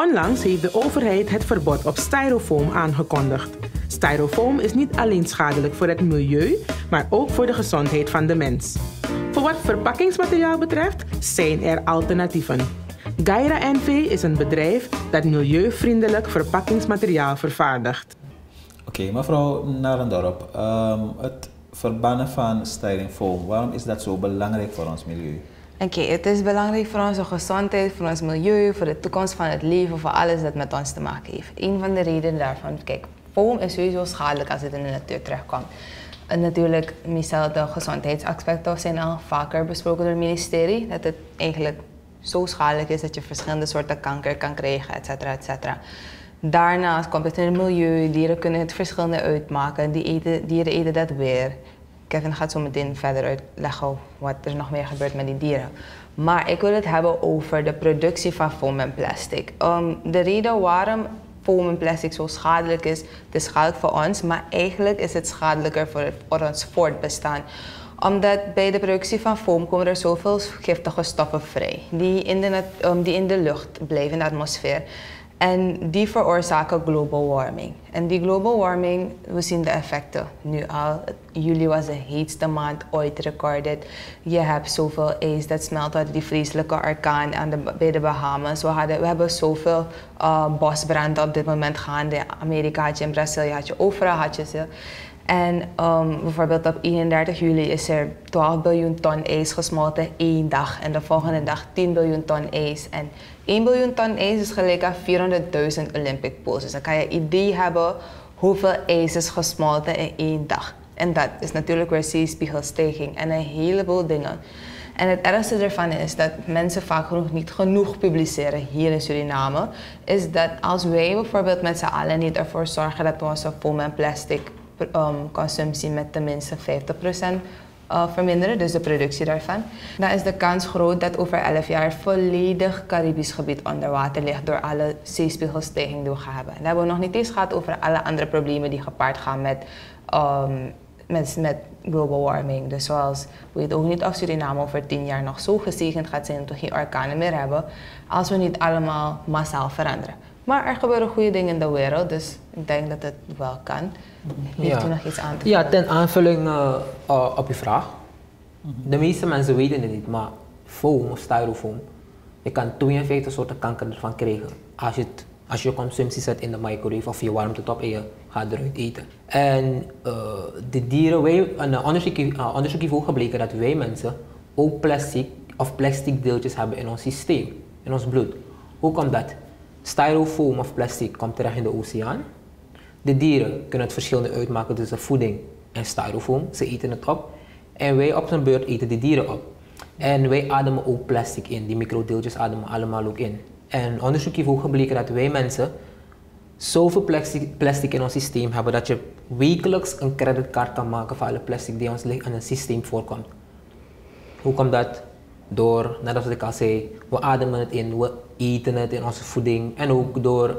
Onlangs heeft de overheid het verbod op styrofoam aangekondigd. Styrofoam is niet alleen schadelijk voor het milieu, maar ook voor de gezondheid van de mens. Voor wat verpakkingsmateriaal betreft zijn er alternatieven. Gaira NV is een bedrijf dat milieuvriendelijk verpakkingsmateriaal vervaardigt. Oké, mevrouw Narendorp, het verbannen van styrofoam, waarom is dat zo belangrijk voor ons milieu? Oké, het is belangrijk voor onze gezondheid, voor ons milieu, voor de toekomst van het leven, voor alles dat met ons te maken heeft. Een van de redenen daarvan, kijk, foam is sowieso schadelijk als het in de natuur terechtkomt. En natuurlijk, meestal de gezondheidsaspecten zijn al vaker besproken door het ministerie, dat het eigenlijk zo schadelijk is dat je verschillende soorten kanker kan krijgen, et cetera, et cetera. Daarnaast komt het in het milieu, dieren kunnen het verschillende uitmaken, dieren eten dat weer. Kevin gaat zo meteen verder uitleggen wat er nog meer gebeurt met die dieren. Maar ik wil het hebben over de productie van foam en plastic. De reden waarom foam en plastic zo schadelijk is, het is schadelijk voor ons, maar eigenlijk is het schadelijker voor ons voortbestaan. Omdat bij de productie van foam komen er zoveel giftige stoffen vrij, die in de lucht blijven, in de atmosfeer. En die veroorzaken global warming. En die global warming, we zien de effecten nu al. Juli was de heetste maand ooit recorded. Je hebt zoveel ijs dat smelt uit die vreselijke orkaan bij de Bahamas. We hebben zoveel bosbranden op dit moment gaande. Amerika had je, in Brazilië had je, overal had je ze. En bijvoorbeeld op 31 juli is er 12 biljoen ton ijs gesmolten één dag. En de volgende dag 10 biljoen ton ijs. En 1 biljoen ton ijs is gelijk aan 400.000 Olympic Pools. Dus dan kan je een idee hebben hoeveel ijs is gesmolten in één dag. En dat is natuurlijk weer zeespiegelstijging en een heleboel dingen. En het ergste ervan is dat mensen vaak niet genoeg publiceren hier in Suriname. Is dat als wij bijvoorbeeld met z'n allen niet ervoor zorgen dat we onze foam en plastic consumptie met tenminste 50% verminderen, dus de productie daarvan, dan is de kans groot dat over 11 jaar volledig Caribisch gebied onder water ligt door alle zeespiegelstijging die we gaan hebben. En dan hebben we nog niet eens gehad over alle andere problemen die gepaard gaan met global warming. Dus zoals, we weten ook niet of Suriname over 10 jaar nog zo gezegend gaat zijn dat we geen orkanen meer hebben, als we niet allemaal massaal veranderen. Maar er gebeuren goede dingen in de wereld, dus ik denk dat het wel kan. Heeft u nog iets aan te vullen? Ja, ten aanvulling op uw vraag. De meeste mensen weten het niet, maar foam of styrofoam, je kan 52 soorten kanker ervan krijgen als je consumptie zet in de microwave of je warmt het op en je gaat eruit eten. En de dieren, een onderzoek heeft ook gebleken dat wij mensen ook plastic deeltjes hebben in ons systeem, in ons bloed. Hoe komt dat? Styrofoam of plastic komt terecht in de oceaan. De dieren kunnen het verschil uitmaken tussen voeding en styrofoam. Ze eten het op. En wij op zijn beurt eten de dieren op. En wij ademen ook plastic in. Die microdeeltjes ademen allemaal ook in. En onderzoek heeft ook gebleken dat wij mensen zoveel plastic in ons systeem hebben dat je wekelijks een creditcard kan maken voor alle plastic die ons in het systeem voorkomt. Hoe komt dat? Door, net als ik al zei, we ademen het in, we eten het in onze voeding en ook door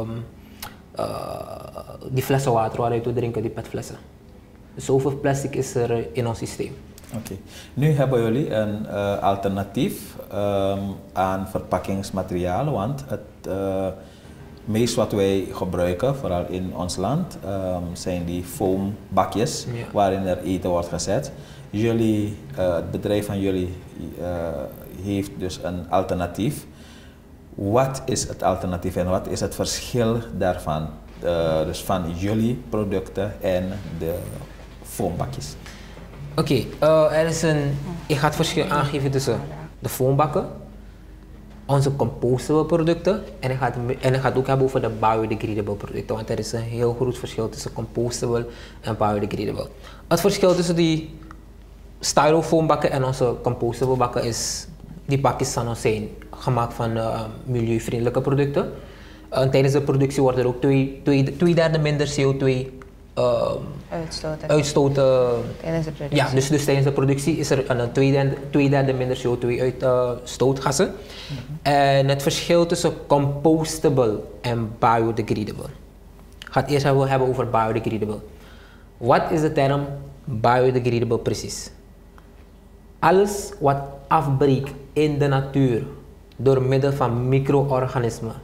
die flessen water waaruit we drinken, die petflessen. Dus zoveel plastic is er in ons systeem. Oké. Nu hebben jullie een alternatief aan verpakkingsmateriaal, want het meest wat wij gebruiken, vooral in ons land, zijn die foambakjes waarin er eten wordt gezet. Het bedrijf van jullie heeft dus een alternatief. Wat is het alternatief en wat is het verschil daarvan? Dus van jullie producten en de foambakjes? Oké, ik ga het verschil aangeven tussen de foambakken, onze compostable producten en ik ga het ook hebben over de biodegradable producten, want er is een heel groot verschil tussen compostable en biodegradable. Het verschil tussen die styrofoambakken en onze compostable bakken is, die bakjes zijn gemaakt van milieuvriendelijke producten. Tijdens de productie wordt er ook twee derde minder CO2 uitstoten. Tijdens de productie. Ja, dus tijdens de productie is er een twee derde minder CO2-uitstootgassen. En het verschil tussen compostable en biodegradable. Ik ga het eerst hebben over biodegradable. Wat is de term biodegradable precies? Alles wat afbreekt in de natuur door middel van micro-organismen,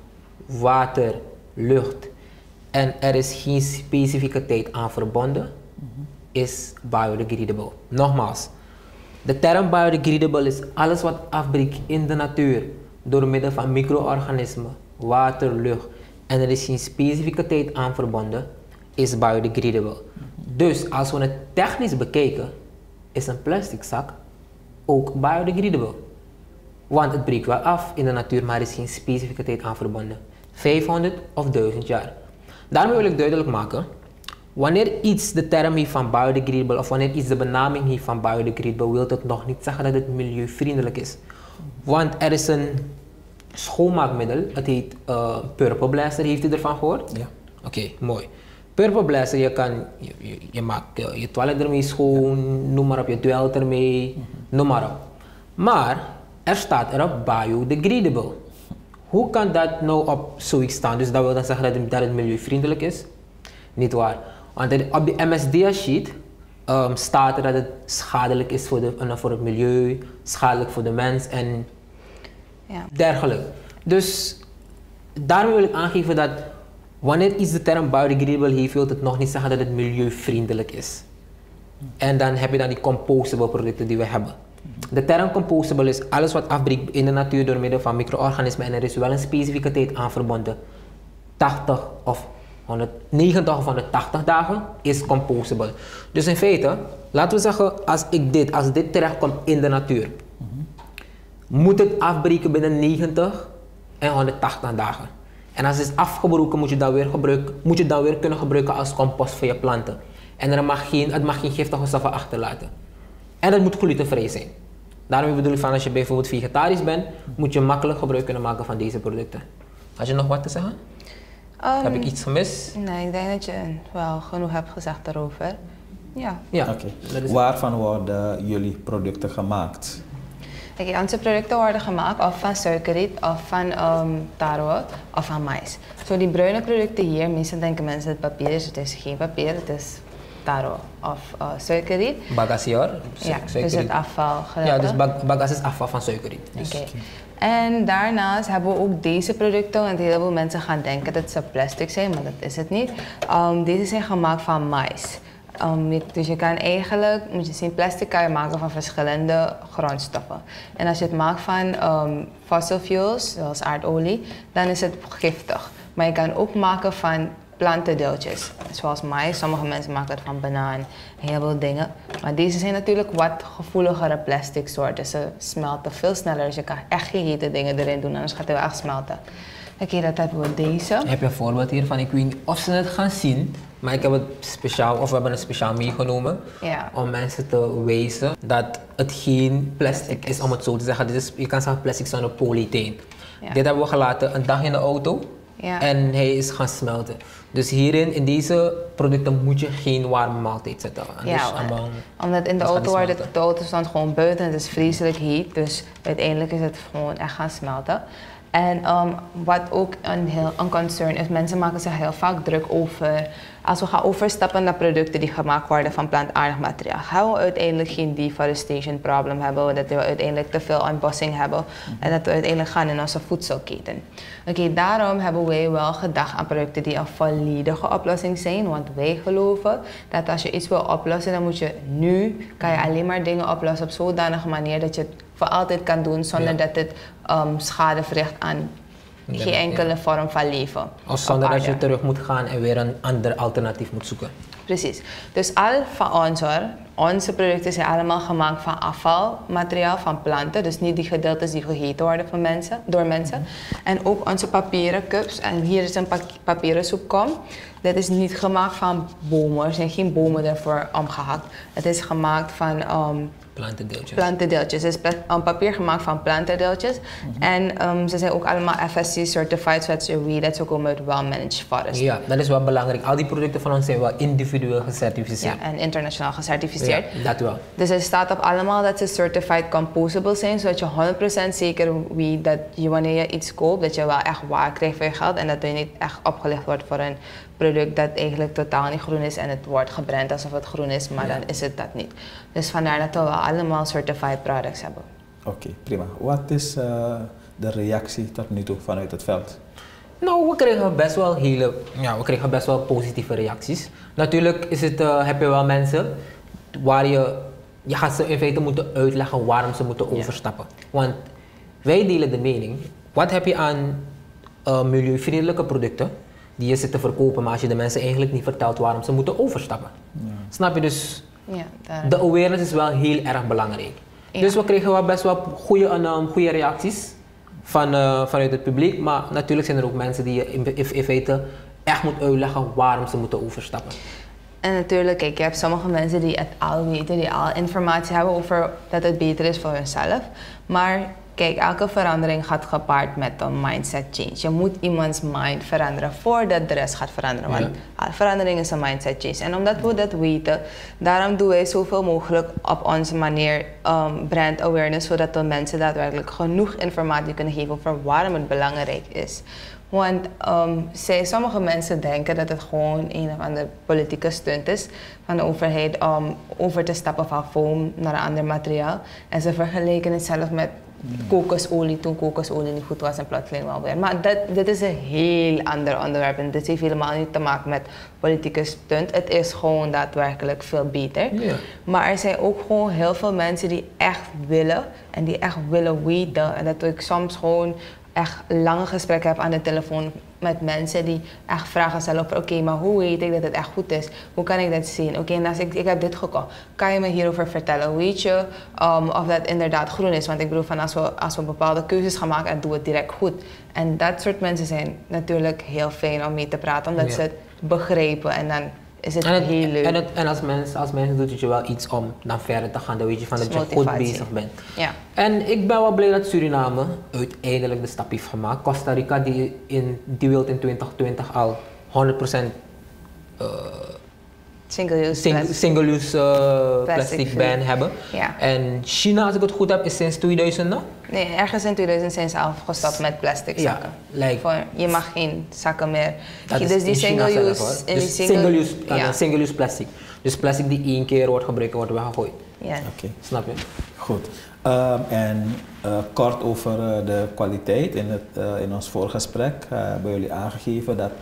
water, lucht en er is geen specifieke tijd aan verbonden, is biodegradable. Nogmaals, de term biodegradable is alles wat afbreekt in de natuur door middel van micro-organismen, water, lucht en er is geen specifieke tijd aan verbonden, is biodegradable. Dus als we het technisch bekijken, is een plastic zak ook biodegradable. Want het breekt wel af in de natuur, maar er is geen specifieke tijd aan verbonden. 500 of 1000 jaar. Daarmee wil ik duidelijk maken, wanneer iets de term heeft van biodegradable of wanneer iets de benaming heeft van biodegradable, wil het nog niet zeggen dat het milieuvriendelijk is. Want er is een schoonmaakmiddel, het heet Purple Blaster, heeft u ervan gehoord? Ja. Oké, mooi. Purple Blaster, je maakt je toilet ermee schoon, noem maar op, je dwelt ermee, noem maar op. Maar er staat erop biodegradable. Hoe kan dat nou op zoiets staan? Dus dat wil dan zeggen dat het milieuvriendelijk is? Niet waar. Want op de MSDA-sheet staat er dat het schadelijk is voor het milieu, schadelijk voor de mens en dergelijke. Dus daarmee wil ik aangeven dat wanneer iets de term biodegradable heeft, wil het nog niet zeggen dat het milieuvriendelijk is. En dan heb je dan die compostable producten die we hebben. De term compostable is alles wat afbreekt in de natuur door middel van micro-organismen en er is wel een specifieke tijd aan verbonden. 80 of 190 of 180 dagen is compostable. Dus in feite, laten we zeggen, als dit terechtkomt in de natuur, moet het afbreken binnen 90 en 180 dagen. En als het is afgebroken, moet je dat weer kunnen gebruiken als compost voor je planten. En het mag geen giftige stoffen achterlaten. En het moet glutenvrij zijn. Daarom bedoel ik van als je bijvoorbeeld vegetarisch bent, moet je makkelijk gebruik kunnen maken van deze producten. Had je nog wat te zeggen? Heb ik iets gemist? Nee, ik denk dat je wel genoeg hebt gezegd daarover. Ja. Oké. Waarvan worden jullie producten gemaakt? Oké, onze producten worden gemaakt of van suikerriet, of van tarwe, of van mais. Zo die bruine producten hier, meestal denken mensen dat het papier is. Het is geen papier, het is tarwe of suikerriet. Bagassier? Ja, dus het afval. Ja, dus bagas is afval van suikerriet. Dus. Okay. En daarnaast hebben we ook deze producten, want heel veel mensen gaan denken dat ze plastic zijn, maar dat is het niet. Deze zijn gemaakt van mais. Dus je kan eigenlijk, moet je zien, plastic kan je maken van verschillende grondstoffen. En als je het maakt van fossil fuels, zoals aardolie, dan is het giftig. Maar je kan ook maken van plantendeeltjes, zoals mais. Sommige mensen maken het van banaan, heel veel dingen. Maar deze zijn natuurlijk wat gevoeligere plastic soorten. Ze smelten veel sneller, dus je kan echt geen hete dingen erin doen, anders gaat het wel echt smelten. Oké, dat hebben we deze. Heb je een voorbeeld hiervan? Ik weet niet of ze het gaan zien, maar ik heb het speciaal, of we hebben het speciaal meegenomen om mensen te wijzen dat het geen plastic is, om het zo te zeggen. Dit is, je kan zeggen plastic zonder polyetheen. Ja. Dit hebben we gelaten een dag in de auto en hij is gaan smelten. Dus hierin, in deze producten moet je geen warme maaltijd zetten. Ja, dus omdat in de auto wordt de auto stond gewoon buiten, het is vreselijk heet, dus uiteindelijk is het gewoon echt gaan smelten. En wat ook een concern is, mensen maken zich heel vaak druk over, als we gaan overstappen naar producten die gemaakt worden van plantaardig materiaal, gaan we uiteindelijk geen deforestation problem hebben, dat we uiteindelijk te veel ontbossing hebben en dat we uiteindelijk gaan in onze voedselketen. Oké, daarom hebben wij wel gedacht aan producten die een volledige oplossing zijn, want wij geloven dat als je iets wil oplossen, dan moet je kan je alleen maar dingen oplossen op zodanige manier dat je het voor altijd kan doen zonder dat het schade verricht aan geen enkele vorm van leven. Of zonder dat je terug moet gaan en weer een ander alternatief moet zoeken. Precies. Dus al van onze producten zijn allemaal gemaakt van afvalmateriaal van planten. Dus niet die gedeeltes die gegeten worden door mensen. En ook onze papieren cups. En hier is een papieren soepkom. Dit is niet gemaakt van bomen. Er zijn geen bomen ervoor omgehakt. Het is gemaakt van plantendeeltjes. Het is een papier gemaakt van plantendeeltjes. En ze zijn ook allemaal FSC certified, zoals je weet dat ze komen uit well-managed forest. Ja, dat is wel belangrijk. Al die producten van ons zijn wel individueel gecertificeerd. Ja, en internationaal gecertificeerd. Ja, dat wel. Dus er staat op allemaal dat ze certified compostable zijn, zodat je 100% zeker weet dat wanneer je iets koopt, dat je wel echt waar krijgt voor je geld en dat je niet echt opgelegd wordt voor een product dat eigenlijk totaal niet groen is en het wordt gebrand alsof het groen is, maar dan is het dat niet. Dus vandaar dat we wel allemaal certified products hebben. Oké, prima. Wat is de reactie tot nu toe vanuit het veld? Nou, we kregen best wel positieve reacties. Natuurlijk is het, heb je wel mensen waar je gaat ze in feite moeten uitleggen waarom ze moeten overstappen. Want wij delen de mening, wat heb je aan milieuvriendelijke producten die je zit te verkopen, maar als je de mensen eigenlijk niet vertelt waarom ze moeten overstappen. Ja. Snap je? Dus de awareness is wel heel erg belangrijk. Ja. Dus we kregen wel best wel goede reacties vanuit het publiek, maar natuurlijk zijn er ook mensen die je in feite echt moet uitleggen waarom ze moeten overstappen. En natuurlijk, kijk, je hebt sommige mensen die het al weten, die al informatie hebben over dat het beter is voor hunzelf. Maar kijk, elke verandering gaat gepaard met een mindset change. Je moet iemands mind veranderen voordat de rest gaat veranderen. Want verandering is een mindset change. En omdat we dat weten, daarom doen wij zoveel mogelijk op onze manier brand awareness, zodat de mensen daadwerkelijk genoeg informatie kunnen geven over waarom het belangrijk is. Want sommige mensen denken dat het gewoon een of andere politieke stunt is van de overheid om over te stappen van foam naar een ander materiaal. En ze vergelijken het zelf met kokosolie toen kokosolie niet goed was en plotseling wel weer. Maar dit is een heel ander onderwerp en dit heeft helemaal niet te maken met politieke stunt. Het is gewoon daadwerkelijk veel beter. Ja. Maar er zijn ook gewoon heel veel mensen die echt willen en die echt willen weten. En dat ik soms gewoon echt lange gesprekken heb aan de telefoon met mensen die echt vragen stellen over oké, maar hoe weet ik dat het echt goed is? Hoe kan ik dat zien? Oké, en als ik heb dit gekocht, kan je me hierover vertellen? Weet je of dat inderdaad groen is? Want ik bedoel, van als we bepaalde keuzes gaan maken, dan doen we het direct goed. En dat soort mensen zijn natuurlijk heel fijn om mee te praten, omdat ze het begrijpen en dan is het heel leuk. En als mensen doet het je wel iets om dan verder te gaan, dan weet je van dat je goed bezig bent. Ja. En ik ben wel blij dat Suriname uiteindelijk de stap heeft gemaakt. Costa Rica die wil in 2020 al 100% single-use plastic ban hebben. Ja. En China, als ik het goed heb, is sinds 2000 nog? Nee, ergens in 2000 zijn ze al gestopt met plastic zakken. Ja, je mag geen zakken meer. Dus die single-use plastic. Dus plastic die 1 keer wordt gebruikt, wordt weggegooid. Ja. Okay. Snap je? Goed. Kort over de kwaliteit. In ons voorgesprek hebben jullie aangegeven dat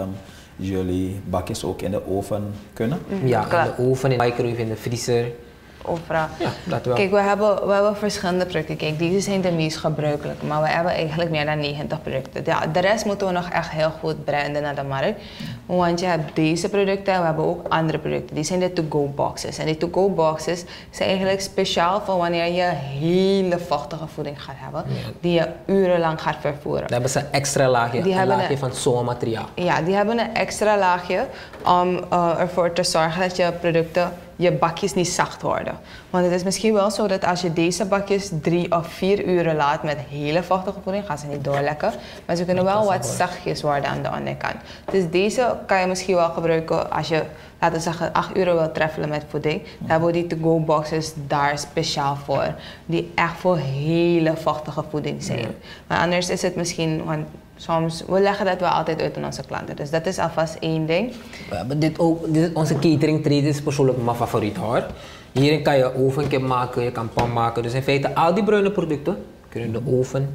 jullie bakjes ook in de oven kunnen? Ja, in de oven, in de microwave, in de vriezer. Overal. Ja, dat wel. Kijk, we hebben verschillende producten. Kijk, deze zijn de meest gebruikelijke, maar we hebben eigenlijk meer dan 90 producten. Ja, de rest moeten we nog echt heel goed branden naar de markt. Want je hebt deze producten en we hebben ook andere producten. Die zijn de to-go boxes. En die to-go boxes zijn eigenlijk speciaal voor wanneer je hele vochtige voeding gaat hebben, die je urenlang gaat vervoeren. Dan hebben ze een extra laagje, een laagje van zo'n materiaal. Ja, die hebben een extra laagje om ervoor te zorgen dat je producten, je bakjes niet zacht worden. Want het is misschien wel zo dat als je deze bakjes 3 of 4 uren laat met hele vochtige voeding, gaan ze niet doorlekken. Maar ze kunnen wel wat zachtjes worden aan de onderkant. Dus deze kan je misschien wel gebruiken als je, laten we zeggen, 8 uur wil treffelen met voeding. Dan hebben we die to-go boxes daar speciaal voor. Die echt voor hele vochtige voeding zijn. Maar anders is het misschien, want soms, we leggen dat wel altijd uit aan onze klanten. Dus dat is alvast één ding. We hebben onze catering trade is persoonlijk mijn favoriet hoor. Hierin kan je ovenkip maken, je kan pan maken. Dus in feite al die bruine producten kunnen in de oven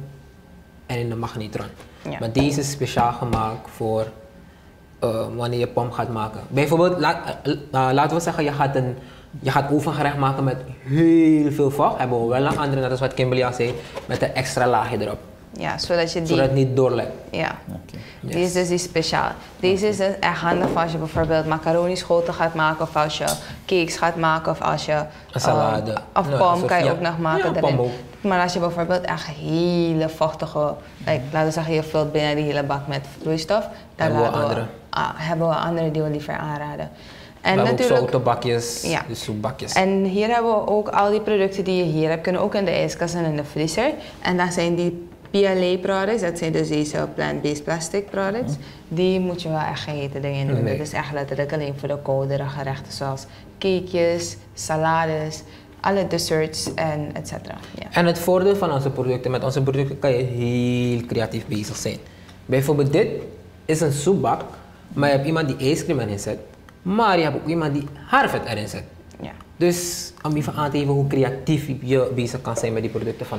en in de magnetron. Ja. Maar deze is speciaal gemaakt voor wanneer je pan gaat maken. Bijvoorbeeld, laten we zeggen je gaat ovengerecht maken met heel veel vocht. Hebben we wel een andere, net als wat Kimberly al zei, met een extra laagje erop. Ja, zodat het niet doorlekt. Ja, yes. Die is dus die speciaal. Deze is echt handig als je bijvoorbeeld macaroni schoten gaat maken, of als je cakes gaat maken, of als je een salade. Of pom kan je ook nog maken. Ja, pom ook. Maar als je bijvoorbeeld echt hele vochtige, laten we zeggen je vult binnen die hele bak met vloeistof, dan hebben we andere die we liever aanraden. En we hebben ook zoutbakjes, de soepbakjes. En hier hebben we ook al die producten die je hier hebt, kunnen ook in de ijskast en in de vriezer. En dat zijn die PLA products, dat zijn dus deze plant-based plastic products. Die moet je wel echt geheten dingen doen. Dat is echt letterlijk alleen voor de koudere gerechten zoals cakejes, salades, alle desserts en etc. Ja. En het voordeel van onze producten, met onze producten kan je heel creatief bezig zijn. Bijvoorbeeld dit is een soepbak, maar je hebt iemand die ijscream erin zet. Maar je hebt ook iemand die haarvet erin zet. Ja. Dus om even aan te geven hoe creatief je bezig kan zijn met die producten van ons.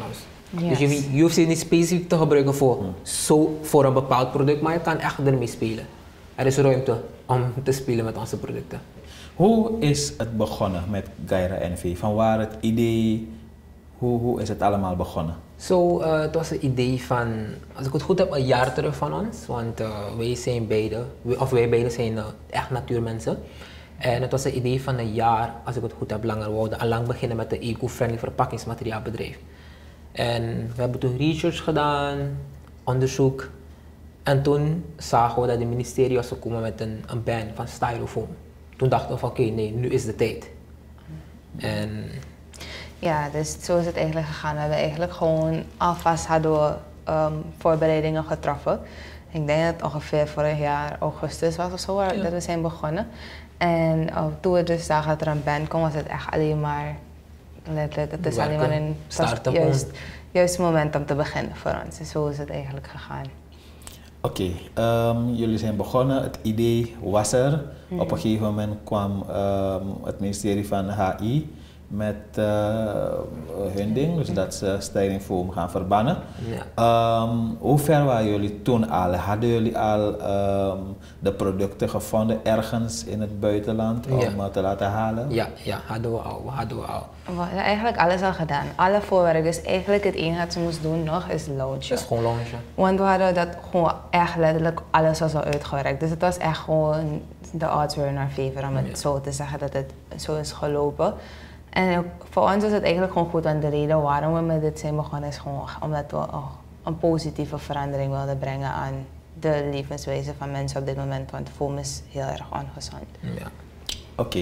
Yes. Dus je hoeft ze niet specifiek te gebruiken voor een bepaald product, maar je kan echt ermee spelen. Er is ruimte om te spelen met onze producten. Hoe is het begonnen met Gaira NV? Van waar het idee, hoe is het allemaal begonnen? Het was een idee van, als ik het goed heb, een jaar terug van ons. Want wij beiden zijn echt natuurmensen. En het was een idee van een jaar, als ik het goed heb, langer. We wilden al lang beginnen met een eco-friendly verpakkingsmateriaalbedrijf. En we hebben toen research gedaan, onderzoek. En toen zagen we dat het ministerie was gekomen met een ban van styrofoam. Toen dachten we van oké, nee, nu is de tijd. En ja, dus zo is het eigenlijk gegaan. We hebben eigenlijk gewoon alvast hadden we, voorbereidingen getroffen. Ik denk dat het ongeveer vorig jaar augustus was of zo dat we zijn begonnen. En toen we dus zagen dat er een band kwam, was het echt alleen maar letterlijk, het is alleen maar een juist moment om te beginnen voor ons. Dus zo is het eigenlijk gegaan. Oké, jullie zijn begonnen, het idee was er. Op een gegeven moment kwam het ministerie van HI met hun ding, dus dat ze styrofoam gaan verbannen. Ja. Hoe ver waren jullie toen al? Hadden jullie al de producten gevonden ergens in het buitenland om te laten halen? Ja, hadden we al. We hadden eigenlijk alles al gedaan. Alle voorwerk. Dus eigenlijk het enige wat ze moest doen nog is launchen. Dus gewoon launchen. Want we hadden dat gewoon echt letterlijk alles was al uitgewerkt. Dus het was echt gewoon de odds were in our favor om het zo te zeggen dat het zo is gelopen. En voor ons is het eigenlijk gewoon goed, want de reden waarom we met dit zijn begonnen is gewoon omdat we een positieve verandering wilden brengen aan de levenswijze van mensen op dit moment, want foam is heel erg ongezond. Ja. Oké.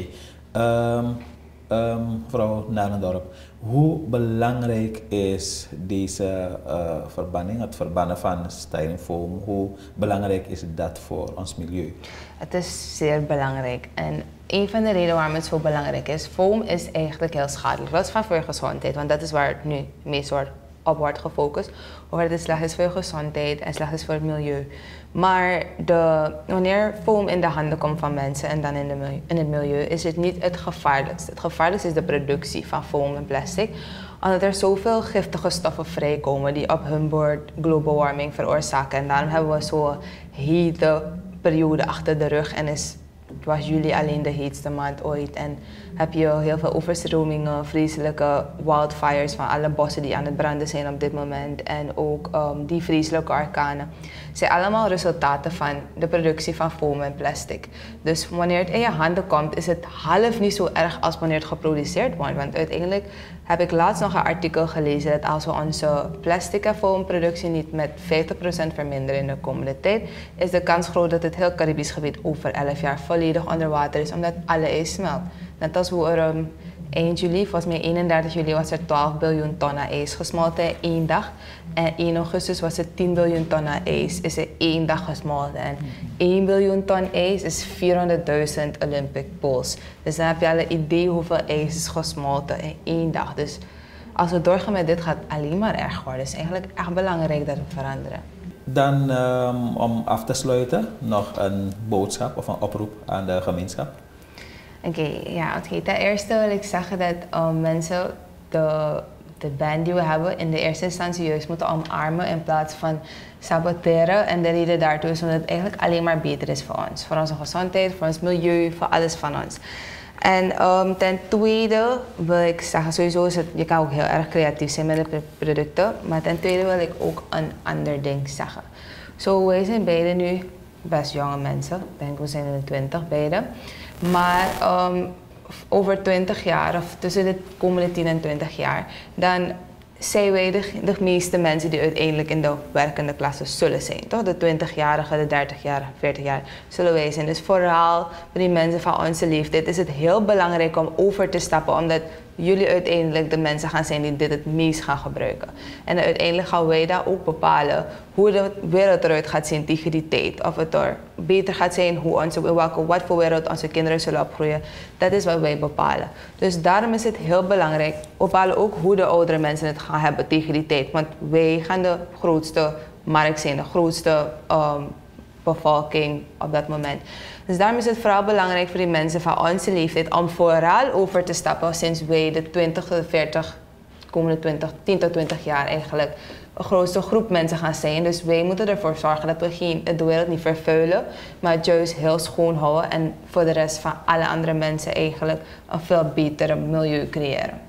Mevrouw Narendorp, hoe belangrijk is deze verbanning, het verbannen van styrofoam, hoe belangrijk is dat voor ons milieu? Het is zeer belangrijk en een van de redenen waarom het zo belangrijk is, foam is eigenlijk heel schadelijk. Dat is van voor je gezondheid, want dat is waar het nu meest op wordt gefocust. Of het slecht is voor je gezondheid en slecht is voor het milieu. Maar wanneer foam in de handen komt van mensen en dan in het milieu, is het niet het gevaarlijkste. Het gevaarlijkste is de productie van foam en plastic. Omdat er zoveel giftige stoffen vrijkomen die op hun beurt global warming veroorzaken. En daarom hebben we zo'n hete periode achter de rug en was juli alleen de heetste maand ooit. En heb je heel veel overstromingen, vreselijke wildfires van alle bossen die aan het branden zijn op dit moment. En ook die vreselijke orkanen. Het zijn allemaal resultaten van de productie van foam en plastic. Dus wanneer het in je handen komt, is het half niet zo erg als wanneer het geproduceerd wordt. Want uiteindelijk heb ik laatst nog een artikel gelezen dat als we onze plastic en foamproductie niet met 50% verminderen in de komende tijd, is de kans groot dat het heel Caribisch gebied over 11 jaar volledig onder water is, omdat alle ijs smelt. Net als hoe er eind juli, volgens mij 31 juli, was er 12 biljoen tonnen ijs gesmolten in 1 dag. En 1 augustus was het 10 biljoen tonnen ijs, is in 1 dag gesmolten. En 1 biljoen ton ijs is 400.000 Olympic pools. Dus dan heb je al een idee hoeveel ijs is gesmolten in 1 dag. Dus als we doorgaan met dit, gaat het alleen maar erg worden. Het is eigenlijk echt belangrijk dat we veranderen. Dan om af te sluiten, nog een boodschap of een oproep aan de gemeenschap. Oké, ten eerste wil ik zeggen dat mensen de ban die we hebben in de eerste instantie juist moeten omarmen in plaats van saboteren. En de reden daartoe is omdat het eigenlijk alleen maar beter is voor ons. Voor onze gezondheid, voor ons milieu, voor alles van ons. En ten tweede wil ik zeggen, sowieso is het, je kan ook heel erg creatief zijn met de producten. Maar ten tweede wil ik ook een ander ding zeggen. Wij zijn beide nu best jonge mensen. Ik denk we zijn in de 20 beide. Maar over 20 jaar, of tussen de komende 10 en 20 jaar, dan zijn wij de meeste mensen die uiteindelijk in de werkende klasse zullen zijn. Toch? De 20-jarigen, de 30-jarigen, 40 jaar zullen wij zijn. Dus vooral voor die mensen van onze leeftijd is het heel belangrijk om over te stappen, omdat jullie uiteindelijk de mensen gaan zijn die dit het meest gaan gebruiken. En uiteindelijk gaan wij dat ook bepalen hoe de wereld eruit gaat zien tegen die tijd. Of het er beter gaat zijn, wat voor wereld onze kinderen zullen opgroeien. Dat is wat wij bepalen. Dus daarom is het heel belangrijk. We bepalen ook hoe de oudere mensen het gaan hebben tegen die tijd. Want wij gaan de grootste markt zijn, de grootste bevolking op dat moment. Dus daarom is het vooral belangrijk voor die mensen van onze leeftijd om vooral over te stappen sinds wij de 20 tot 40 komende 10 tot 20 jaar eigenlijk een grootste groep mensen gaan zijn. Dus wij moeten ervoor zorgen dat we de wereld niet vervuilen, maar het juist heel schoon houden en voor de rest van alle andere mensen eigenlijk een veel betere milieu creëren.